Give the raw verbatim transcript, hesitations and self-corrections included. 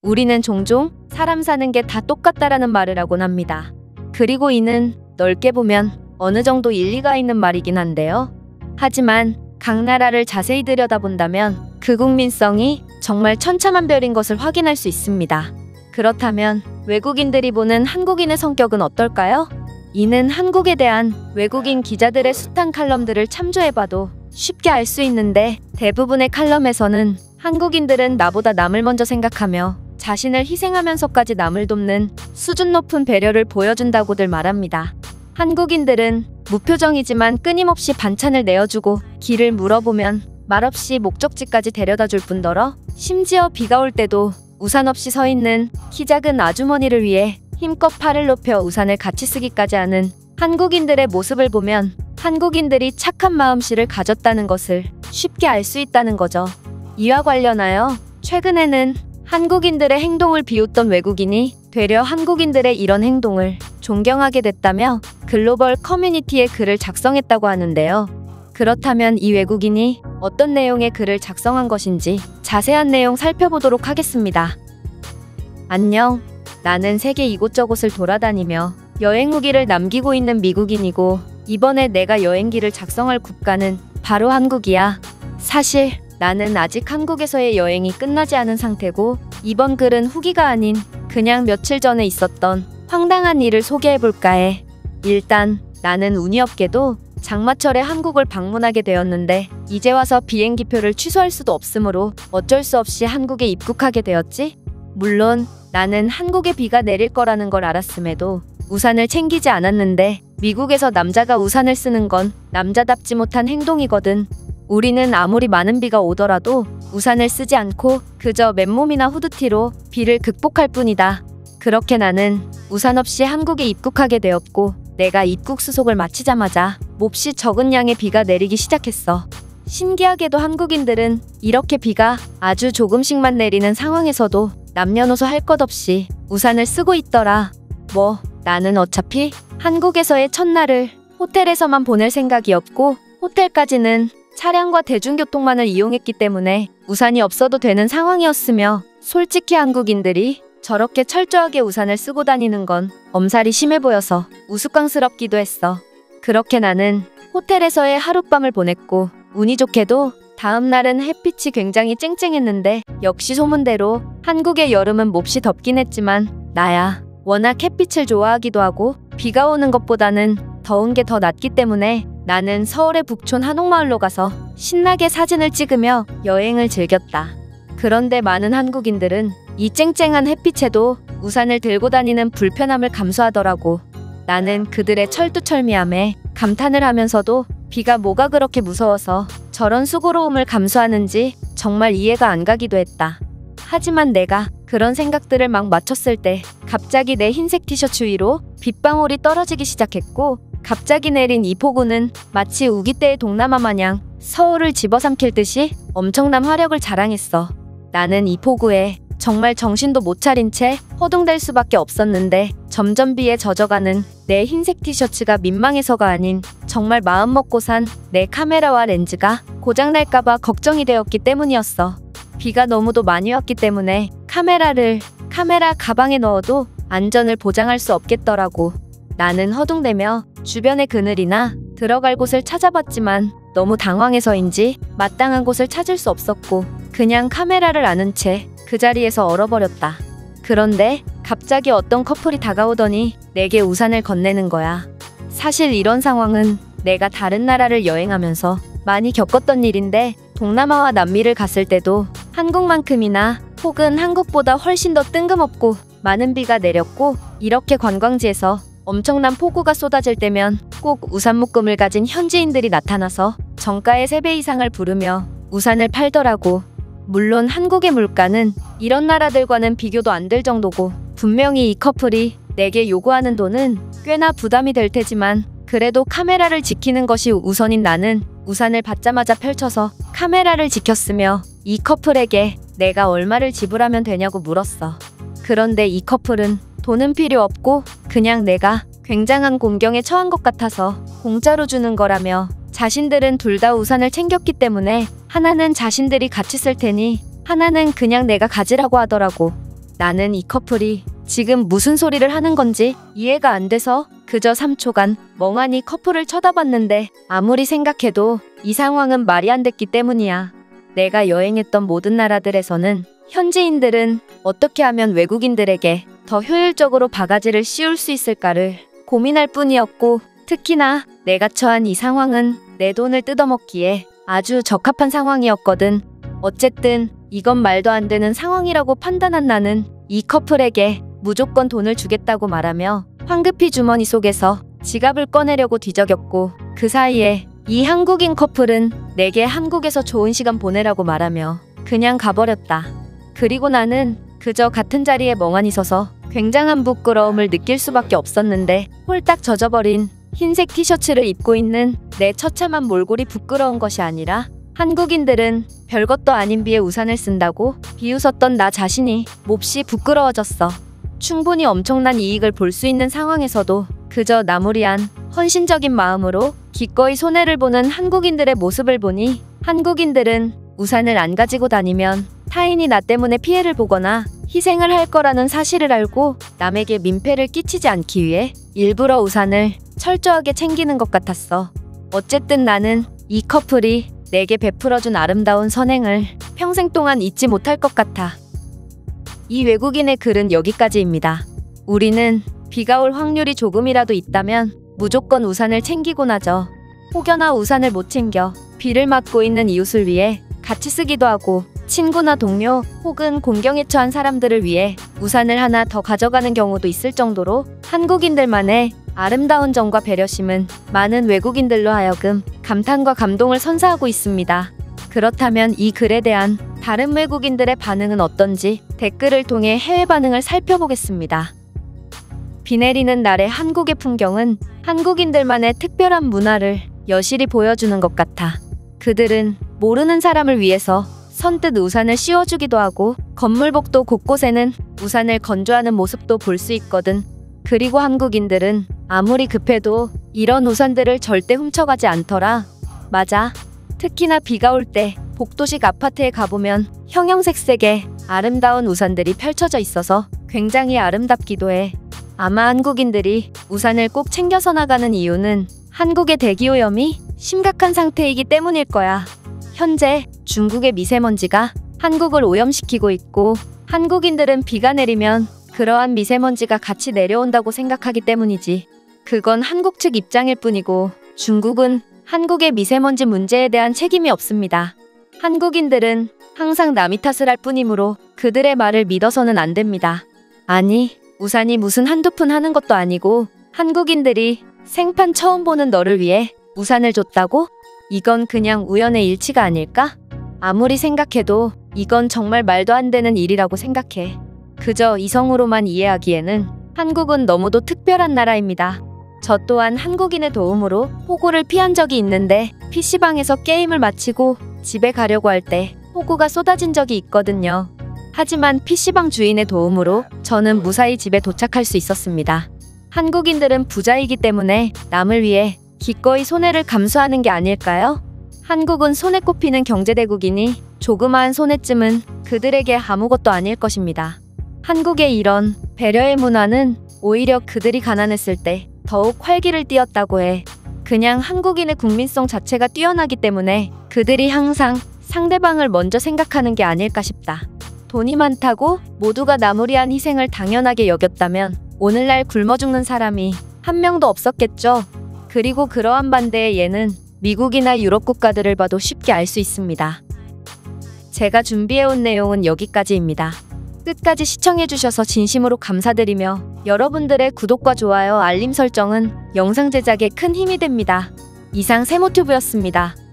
우리는 종종 사람 사는 게 다 똑같다라는 말을 하곤 합니다. 그리고 이는 넓게 보면 어느 정도 일리가 있는 말이긴 한데요. 하지만 각 나라를 자세히 들여다본다면 그 국민성이 정말 천차만별인 것을 확인할 수 있습니다. 그렇다면 외국인들이 보는 한국인의 성격은 어떨까요? 이는 한국에 대한 외국인 기자들의 숱한 칼럼들을 참조해봐도 쉽게 알 수 있는데, 대부분의 칼럼에서는 한국인들은 나보다 남을 먼저 생각하며 자신을 희생하면서까지 남을 돕는 수준 높은 배려를 보여준다고들 말합니다. 한국인들은 무표정이지만 끊임없이 반찬을 내어주고 길을 물어보면 말없이 목적지까지 데려다줄 뿐더러 심지어 비가 올 때도 우산 없이 서 있는 키 작은 아주머니를 위해 힘껏 팔을 높여 우산을 같이 쓰기까지 하는 한국인들의 모습을 보면 한국인들이 착한 마음씨를 가졌다는 것을 쉽게 알 수 있다는 거죠. 이와 관련하여 최근에는 한국인들의 행동을 비웃던 외국인이 되려 한국인들의 이런 행동을 존경하게 됐다며 글로벌 커뮤니티에 글을 작성했다고 하는데요. 그렇다면 이 외국인이 어떤 내용의 글을 작성한 것인지 자세한 내용 살펴보도록 하겠습니다. 안녕. 나는 세계 이곳저곳을 돌아다니며 여행 후기를 남기고 있는 미국인이고, 이번에 내가 여행기를 작성할 국가는 바로 한국이야. 사실 나는 아직 한국에서의 여행이 끝나지 않은 상태고, 이번 글은 후기가 아닌 그냥 며칠 전에 있었던 황당한 일을 소개해볼까 해. 일단 나는 운이 없게도 장마철에 한국을 방문하게 되었는데, 이제 와서 비행기표를 취소할 수도 없으므로 어쩔 수 없이 한국에 입국하게 되었지. 물론 나는 한국에 비가 내릴 거라는 걸 알았음에도 우산을 챙기지 않았는데, 미국에서 남자가 우산을 쓰는 건 남자답지 못한 행동이거든. 우리는 아무리 많은 비가 오더라도 우산을 쓰지 않고 그저 맨몸이나 후드티로 비를 극복할 뿐이다. 그렇게 나는 우산 없이 한국에 입국하게 되었고, 내가 입국 수속을 마치자마자 몹시 적은 양의 비가 내리기 시작했어. 신기하게도 한국인들은 이렇게 비가 아주 조금씩만 내리는 상황에서도 남녀노소 할 것 없이 우산을 쓰고 있더라. 뭐 나는 어차피 한국에서의 첫날을 호텔에서만 보낼 생각이었고, 호텔까지는 차량과 대중교통만을 이용했기 때문에 우산이 없어도 되는 상황이었으며, 솔직히 한국인들이 저렇게 철저하게 우산을 쓰고 다니는 건 엄살이 심해 보여서 우스꽝스럽기도 했어. 그렇게 나는 호텔에서의 하룻밤을 보냈고, 운이 좋게도 다음 날은 햇빛이 굉장히 쨍쨍했는데, 역시 소문대로 한국의 여름은 몹시 덥긴 했지만 나야 워낙 햇빛을 좋아하기도 하고 비가 오는 것보다는 더운 게 더 낫기 때문에 나는 서울의 북촌 한옥마을로 가서 신나게 사진을 찍으며 여행을 즐겼다. 그런데 많은 한국인들은 이 쨍쨍한 햇빛에도 우산을 들고 다니는 불편함을 감수하더라고. 나는 그들의 철두철미함에 감탄을 하면서도 비가 뭐가 그렇게 무서워서 저런 수고로움을 감수하는지 정말 이해가 안 가기도 했다. 하지만 내가 그런 생각들을 막 마쳤을 때 갑자기 내 흰색 티셔츠 위로 빗방울이 떨어지기 시작했고, 갑자기 내린 이 폭우는 마치 우기 때의 동남아 마냥 서울을 집어삼킬 듯이 엄청난 화력을 자랑했어. 나는 이 폭우에 정말 정신도 못 차린 채 허둥댈 수밖에 없었는데, 점점 비에 젖어가는 내 흰색 티셔츠가 민망해서가 아닌 정말 마음먹고 산 내 카메라와 렌즈가 고장날까봐 걱정이 되었기 때문이었어. 비가 너무도 많이 왔기 때문에 카메라를 카메라 가방에 넣어도 안전을 보장할 수 없겠더라고. 나는 허둥대며 주변의 그늘이나 들어갈 곳을 찾아봤지만 너무 당황해서인지 마땅한 곳을 찾을 수 없었고, 그냥 카메라를 안은 채 그 자리에서 얼어버렸다. 그런데 갑자기 어떤 커플이 다가오더니 내게 우산을 건네는 거야. 사실 이런 상황은 내가 다른 나라를 여행하면서 많이 겪었던 일인데, 동남아와 남미를 갔을 때도 한국만큼이나 혹은 한국보다 훨씬 더 뜬금없고 많은 비가 내렸고, 이렇게 관광지에서 엄청난 폭우가 쏟아질 때면 꼭 우산 묶음을 가진 현지인들이 나타나서 정가의 세 배 이상을 부르며 우산을 팔더라고. 물론 한국의 물가는 이런 나라들과는 비교도 안 될 정도고, 분명히 이 커플이 내게 요구하는 돈은 꽤나 부담이 될 테지만, 그래도 카메라를 지키는 것이 우선인 나는 우산을 받자마자 펼쳐서 카메라를 지켰으며 이 커플에게 내가 얼마를 지불하면 되냐고 물었어. 그런데 이 커플은 돈은 필요 없고 그냥 내가 굉장한 공경에 처한 것 같아서 공짜로 주는 거라며, 자신들은 둘 다 우산을 챙겼기 때문에 하나는 자신들이 같이 쓸 테니 하나는 그냥 내가 가지라고 하더라고. 나는 이 커플이 지금 무슨 소리를 하는 건지 이해가 안 돼서 그저 삼 초간 멍하니 커플을 쳐다봤는데 아무리 생각해도 이 상황은 말이 안 됐기 때문이야. 내가 여행했던 모든 나라들에서는 현지인들은 어떻게 하면 외국인들에게 더 효율적으로 바가지를 씌울 수 있을까를 고민할 뿐이었고, 특히나 내가 처한 이 상황은 내 돈을 뜯어먹기에 아주 적합한 상황이었거든. 어쨌든 이건 말도 안 되는 상황이라고 판단한 나는 이 커플에게 무조건 돈을 주겠다고 말하며 황급히 주머니 속에서 지갑을 꺼내려고 뒤적였고, 그 사이에 이 한국인 커플은 내게 한국에서 좋은 시간 보내라고 말하며 그냥 가버렸다. 그리고 나는 그저 같은 자리에 멍하니 서서 굉장한 부끄러움을 느낄 수밖에 없었는데, 홀딱 젖어버린 흰색 티셔츠를 입고 있는 내 처참한 몰골이 부끄러운 것이 아니라 한국인들은 별것도 아닌 비에 우산을 쓴다고 비웃었던 나 자신이 몹시 부끄러워졌어. 충분히 엄청난 이익을 볼 수 있는 상황에서도 그저 나무리한 헌신적인 마음으로 기꺼이 손해를 보는 한국인들의 모습을 보니, 한국인들은 우산을 안 가지고 다니면 타인이 나 때문에 피해를 보거나 희생을 할 거라는 사실을 알고 남에게 민폐를 끼치지 않기 위해 일부러 우산을 철저하게 챙기는 것 같았어. 어쨌든 나는 이 커플이 내게 베풀어준 아름다운 선행을 평생 동안 잊지 못할 것 같아. 이 외국인의 글은 여기까지입니다. 우리는 비가 올 확률이 조금이라도 있다면 무조건 우산을 챙기곤 하죠. 혹여나 우산을 못 챙겨 비를 맞고 있는 이웃을 위해 같이 쓰기도 하고, 친구나 동료 혹은 공경에 처한 사람들을 위해 우산을 하나 더 가져가는 경우도 있을 정도로 한국인들만의 아름다운 정과 배려심은 많은 외국인들로 하여금 감탄과 감동을 선사하고 있습니다. 그렇다면 이 글에 대한 다른 외국인들의 반응은 어떤지 댓글을 통해 해외 반응을 살펴보겠습니다. 비 내리는 날의 한국의 풍경은 한국인들만의 특별한 문화를 여실히 보여주는 것 같아. 그들은 모르는 사람을 위해서 선뜻 우산을 씌워주기도 하고, 건물복도 곳곳에는 우산을 건조하는 모습도 볼 수 있거든. 그리고 한국인들은 아무리 급해도 이런 우산들을 절대 훔쳐가지 않더라. 맞아. 특히나 비가 올 때 복도식 아파트에 가보면 형형색색의 아름다운 우산들이 펼쳐져 있어서 굉장히 아름답기도 해. 아마 한국인들이 우산을 꼭 챙겨서 나가는 이유는 한국의 대기오염이 심각한 상태이기 때문일 거야. 현재 중국의 미세먼지가 한국을 오염시키고 있고, 한국인들은 비가 내리면 그러한 미세먼지가 같이 내려온다고 생각하기 때문이지. 그건 한국 측 입장일 뿐이고, 중국은 한국의 미세먼지 문제에 대한 책임이 없습니다. 한국인들은 항상 남이 탓을 할 뿐이므로 그들의 말을 믿어서는 안 됩니다. 아니, 우산이 무슨 한두 푼 하는 것도 아니고 한국인들이 생판 처음 보는 너를 위해 우산을 줬다고? 이건 그냥 우연의 일치가 아닐까? 아무리 생각해도 이건 정말 말도 안 되는 일이라고 생각해. 그저 이성으로만 이해하기에는 한국은 너무도 특별한 나라입니다. 저 또한 한국인의 도움으로 폭우를 피한 적이 있는데, 피시방에서 게임을 마치고 집에 가려고 할 때 폭우가 쏟아진 적이 있거든요. 하지만 피시방 주인의 도움으로 저는 무사히 집에 도착할 수 있었습니다. 한국인들은 부자이기 때문에 남을 위해 기꺼이 손해를 감수하는 게 아닐까요? 한국은 손에 꼽히는 경제대국이니 조그마한 손해쯤은 그들에게 아무것도 아닐 것입니다. 한국의 이런 배려의 문화는 오히려 그들이 가난했을 때 더욱 활기를 띠었다고 해. 그냥 한국인의 국민성 자체가 뛰어나기 때문에 그들이 항상 상대방을 먼저 생각하는 게 아닐까 싶다. 돈이 많다고 모두가 나무리한 희생을 당연하게 여겼다면 오늘날 굶어 죽는 사람이 한 명도 없었겠죠. 그리고 그러한 반대의 예는 미국이나 유럽 국가들을 봐도 쉽게 알 수 있습니다. 제가 준비해온 내용은 여기까지입니다. 끝까지 시청해주셔서 진심으로 감사드리며 여러분들의 구독과 좋아요, 알림 설정은 영상 제작에 큰 힘이 됩니다. 이상 세모튜브였습니다.